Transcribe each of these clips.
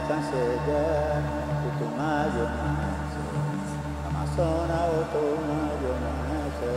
cancella, Putumayo nace, Amazona Otomayo nace.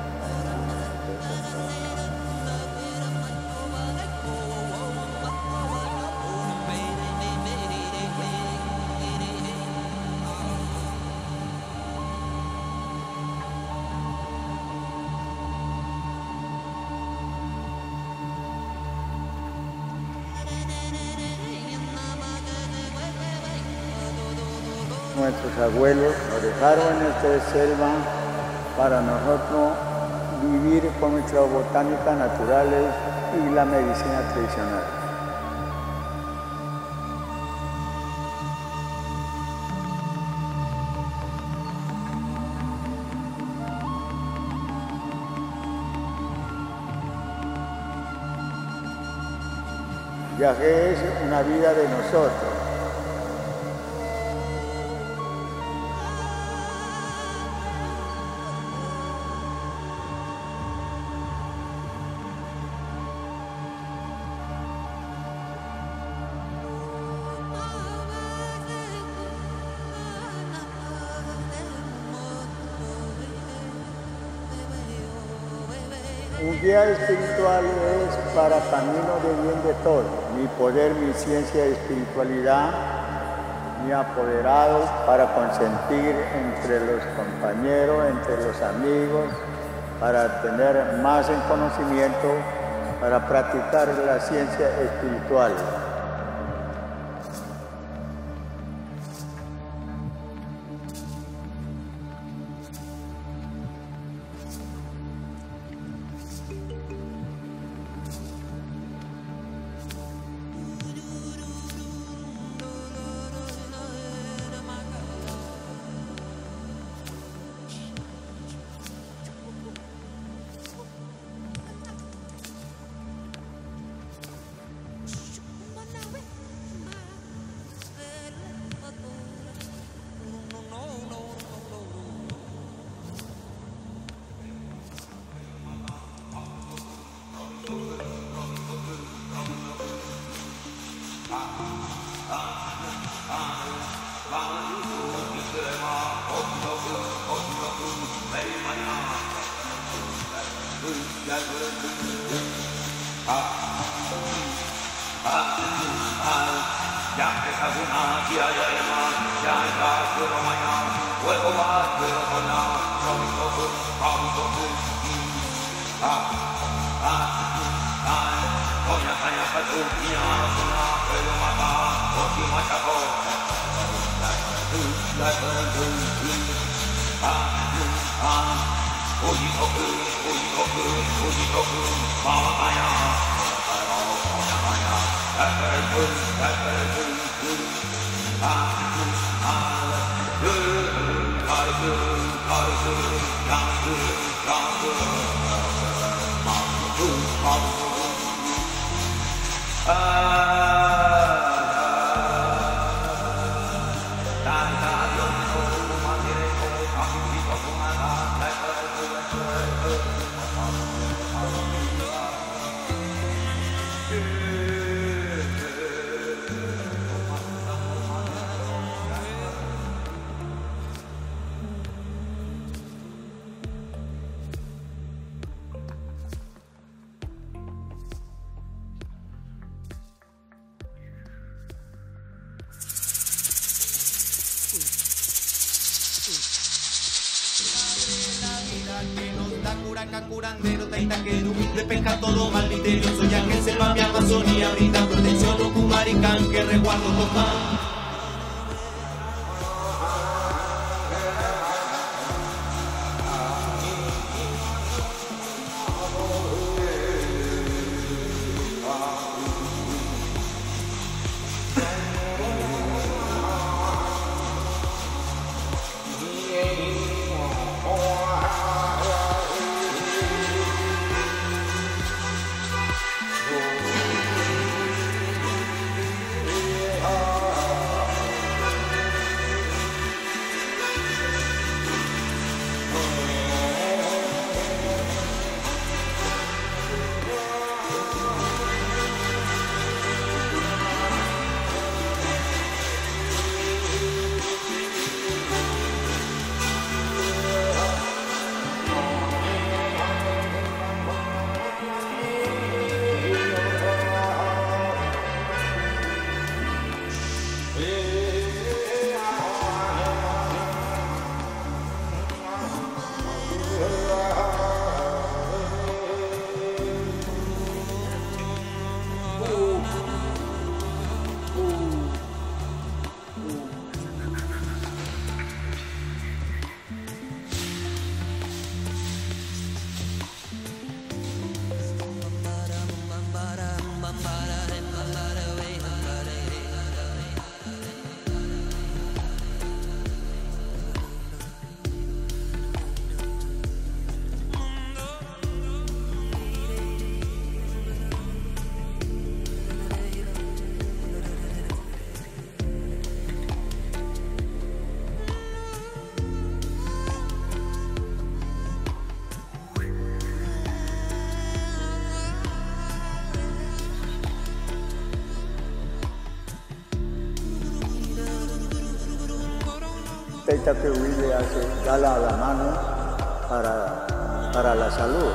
Nuestros abuelos nos dejaron en esta selva para nosotros vivir con nuestras botánicas naturales y la medicina tradicional. El viaje es una vida de nosotros. Un guía espiritual es para camino de bien de todo. Mi poder, mi ciencia de espiritualidad, mi apoderado para consentir entre los compañeros, entre los amigos, para tener más en conocimiento, para practicar la ciencia espiritual. Curandero, taita querubín, despeja todo mal misterioso, ya que selva mi Amazonía brinda protección, Ocumaricán que resguardo total. Taita que le hace, da la mano para la salud.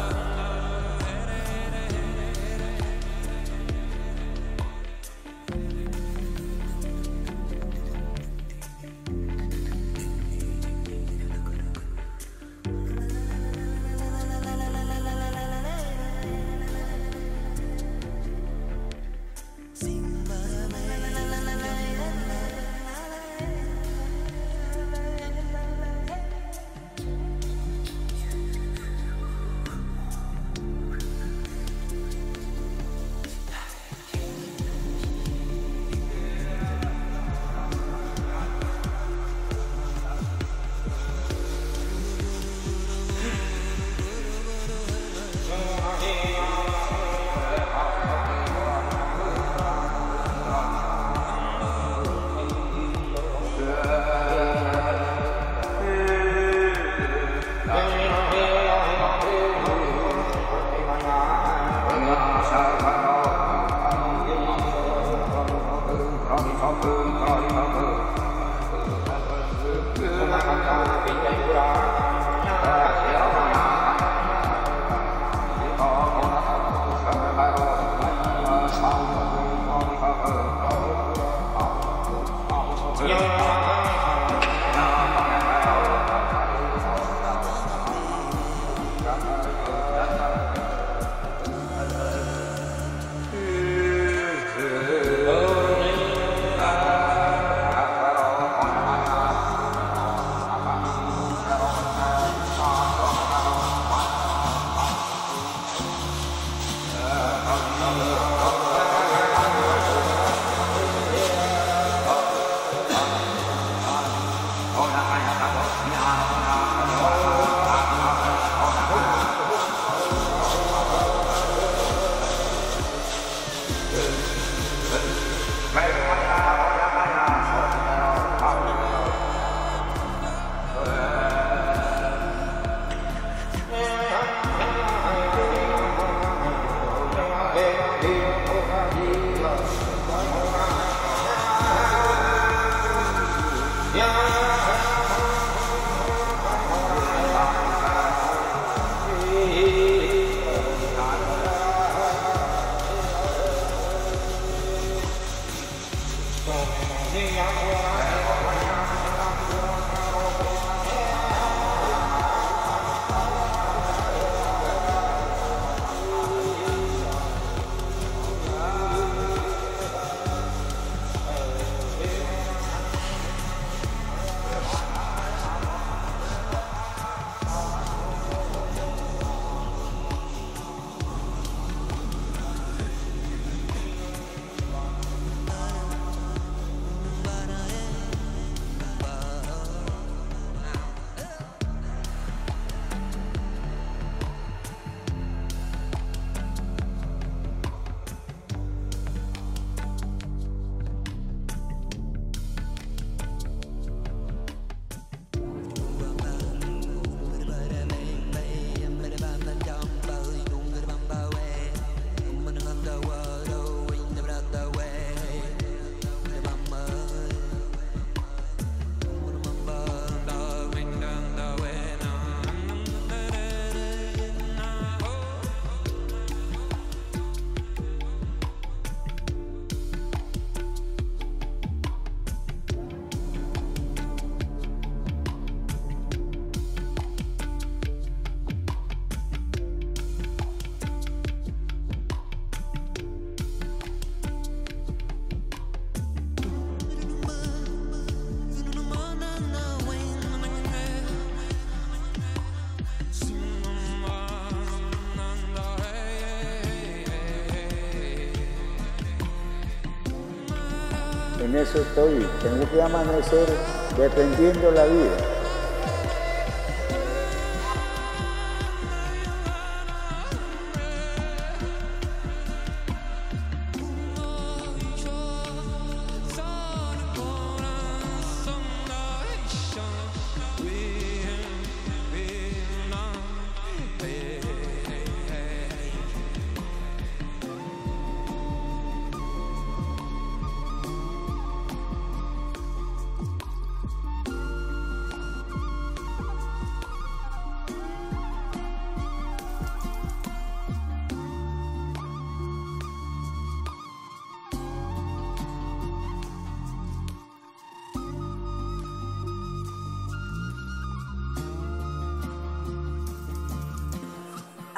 En eso estoy, tengo que amanecer defendiendo la vida.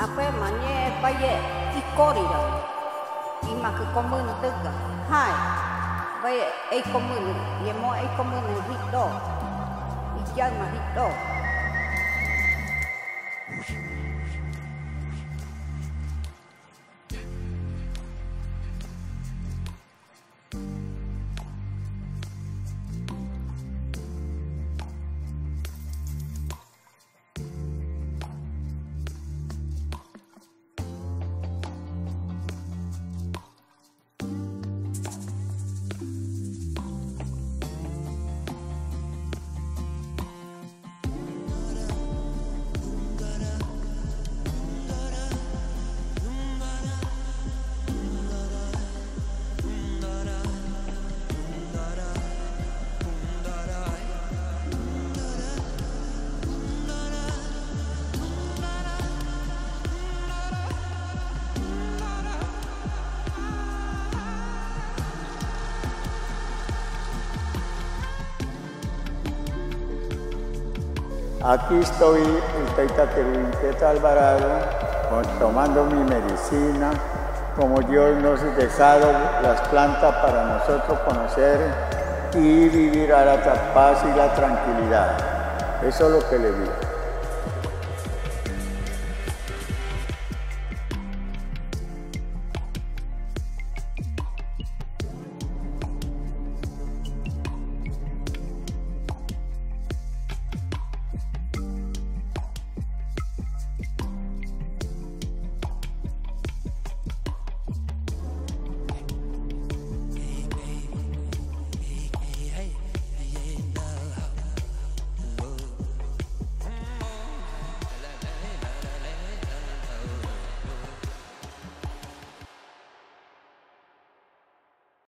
Ape manye baye ikorira. Imak komun tega. Hai. Baye ei komun yemo ei komun hito. Ijang ma hito. Aquí estoy, el Taita Querubín Teta Alvarado, tomando mi medicina, como Dios nos ha dejado las plantas para nosotros conocer y vivir a la paz y la tranquilidad. Eso es lo que le digo.